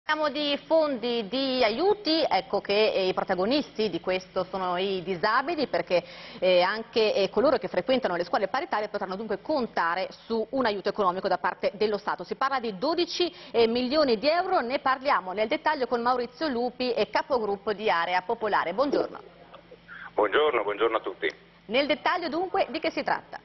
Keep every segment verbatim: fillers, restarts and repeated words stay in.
Parliamo di fondi, di aiuti, ecco che eh, i protagonisti di questo sono i disabili, perché eh, anche eh, coloro che frequentano le scuole paritarie potranno dunque contare su un aiuto economico da parte dello Stato. Si parla di dodici eh, milioni di euro, ne parliamo nel dettaglio con Maurizio Lupi, eh, capogruppo di Area Popolare. Buongiorno. Buongiorno, buongiorno a tutti. Nel dettaglio dunque di che si tratta?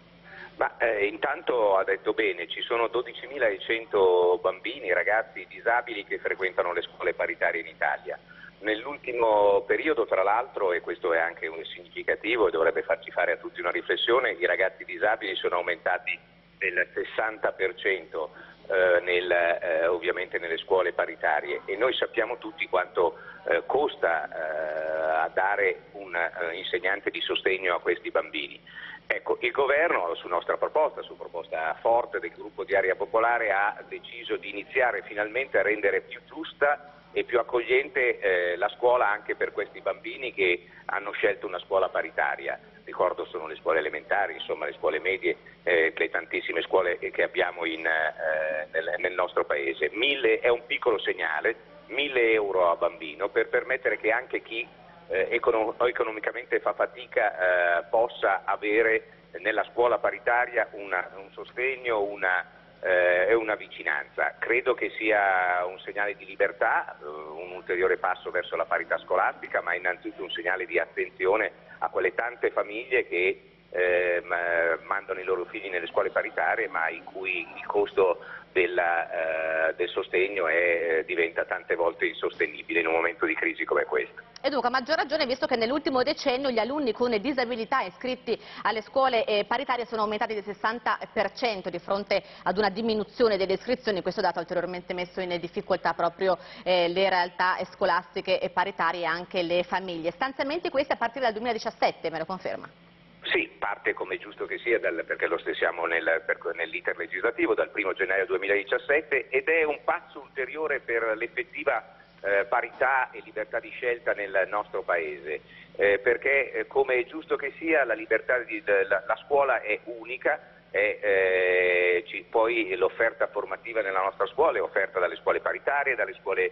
Ma, eh, intanto ha detto bene, ci sono dodicimilacento bambini, ragazzi disabili che frequentano le scuole paritarie in Italia. Nell'ultimo periodo, tra l'altro, e questo è anche un significativo e dovrebbe farci fare a tutti una riflessione, i ragazzi disabili sono aumentati del sessanta per cento eh, nel, eh, ovviamente nelle scuole paritarie, e noi sappiamo tutti quanto eh, costa eh, a dare un uh, insegnante di sostegno a questi bambini. Ecco, il governo, su nostra proposta, su proposta forte del gruppo di Area Popolare, ha deciso di iniziare finalmente a rendere più giusta e più accogliente eh, la scuola anche per questi bambini che hanno scelto una scuola paritaria. Ricordo, sono le scuole elementari, insomma le scuole medie, eh, le tantissime scuole che abbiamo in, eh, nel, nel nostro paese. Mille è un piccolo segnale, mille euro a bambino, per permettere che anche chi Eh, econom economicamente fa fatica eh, possa avere nella scuola paritaria una, un sostegno una, eh, e una vicinanza. Credo che sia un segnale di libertà, eh, un ulteriore passo verso la parità scolastica, ma innanzitutto un segnale di attenzione a quelle tante famiglie che eh, mandano i loro figli nelle scuole paritarie, ma in cui il costo della, eh, del sostegno è, diventa tante volte insostenibile in un momento di crisi come questo. E dunque a maggior ragione visto che nell'ultimo decennio gli alunni con disabilità iscritti alle scuole eh, paritarie sono aumentati del sessanta per cento di fronte ad una diminuzione delle iscrizioni. Questo dato ha ulteriormente messo in difficoltà proprio eh, le realtà scolastiche e paritarie e anche le famiglie. Stanziamenti questi a partire dal duemiladiciassette, me lo conferma? Sì, parte come è giusto che sia, dal, perché lo stessiamo nel, nell'iter legislativo dal primo gennaio duemiladiciassette, ed è un passo ulteriore per l'effettiva eh, parità e libertà di scelta nel nostro Paese, eh, perché eh, come è giusto che sia la, libertà di, la, la scuola è unica, e eh, ci, poi l'offerta formativa nella nostra scuola è offerta dalle scuole paritarie, dalle scuole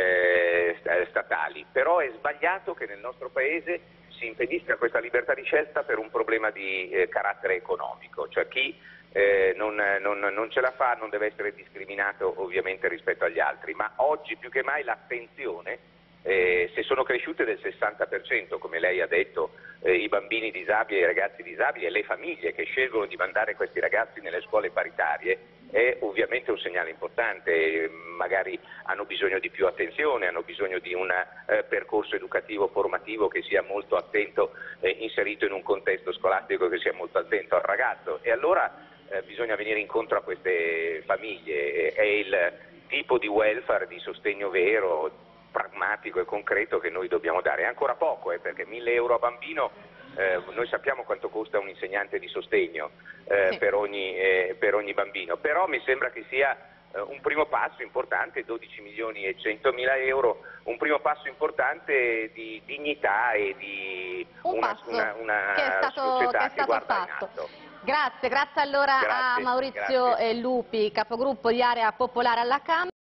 eh, statali, però è sbagliato che nel nostro Paese si impedisca questa libertà di scelta per un problema di eh, carattere economico, cioè chi eh, non, non, non ce la fa non deve essere discriminato ovviamente rispetto agli altri, ma oggi più che mai l'attenzione, eh, se sono cresciute del sessanta per cento, come lei ha detto, eh, i bambini disabili e i ragazzi disabili e le famiglie che scelgono di mandare questi ragazzi nelle scuole paritarie, è ovviamente un segnale importante. Magari hanno bisogno di più attenzione, hanno bisogno di un eh, percorso educativo formativo che sia molto attento, eh, inserito in un contesto scolastico che sia molto attento al ragazzo, e allora eh, bisogna venire incontro a queste famiglie. È il tipo di welfare, di sostegno vero, pragmatico e concreto che noi dobbiamo dare. È ancora poco, eh, perché mille euro a bambino, eh, noi sappiamo quanto costa un insegnante di sostegno eh, Sì. per, ogni, eh, per ogni bambino, però mi sembra che sia eh, un primo passo importante, dodici milioni e centomila euro, un primo passo importante di dignità e di Un una, passo una, una che è stato, società che è che stato guarda in fatto. alto. Grazie, grazie allora a Grazie, Maurizio grazie. eh, Lupi, capogruppo di Area Popolare alla Camera.